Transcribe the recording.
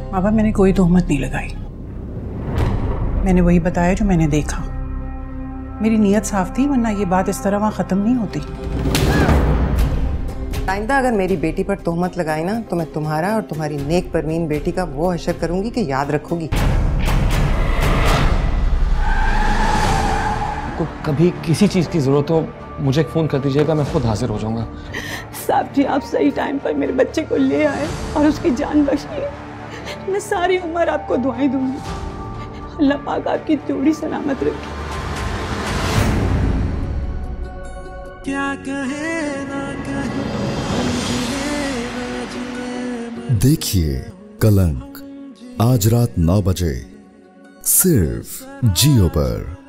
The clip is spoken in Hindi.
बाबा मैंने कोई तोहमत नहीं लगाई, मैंने वही बताया जो मैंने देखा। मेरी नीयत साफ थी, वरना ये बात इस तरह वहां खत्म नहीं होती। आइंदा अगर मेरी बेटी पर तोहमत लगाई ना तो मैं तुम्हारा और तुम्हारी नेक परवीन बेटी का वो हशर करूंगी कि याद रखोगी। को कभी किसी चीज की जरूरत हो मुझे फोन कर दीजिएगा, मैं खुद हाजिर हो जाऊंगा। साहब जी आप सही टाइम पर मेरे बच्चे को ले आए और उसकी जान बख्शिए। मैं सारी उम्र आपको दुआएं दूंगी। अल्लाह पाक आपकी जोड़ी सलामत रखे। क्या कहे ना कहे। देखिए कलंक आज रात 9 बजे सिर्फ जियो पर।